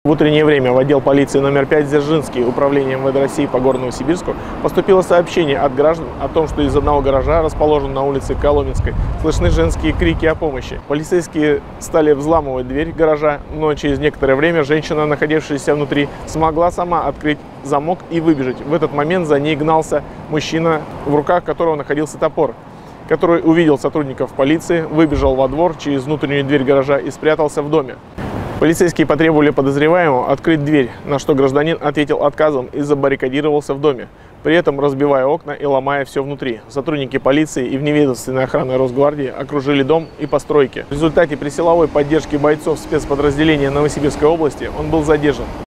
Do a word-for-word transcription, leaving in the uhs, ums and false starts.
В утреннее время в отдел полиции номер пять Дзержинский управления эм вэ дэ России по городу Новосибирску поступило сообщение от граждан о том, что из одного гаража, расположенного на улице Коломенской, слышны женские крики о помощи. Полицейские стали взламывать дверь гаража, но через некоторое время женщина, находившаяся внутри, смогла сама открыть замок и выбежать. В этот момент за ней гнался мужчина, в руках которого находился топор, который увидел сотрудников полиции, выбежал во двор через внутреннюю дверь гаража и спрятался в доме. Полицейские потребовали подозреваемого открыть дверь, на что гражданин ответил отказом и забаррикадировался в доме, при этом разбивая окна и ломая все внутри. Сотрудники полиции и вневедомственной охраны Росгвардии окружили дом и постройки. В результате при силовой поддержке бойцов спецподразделения Новосибирской области он был задержан.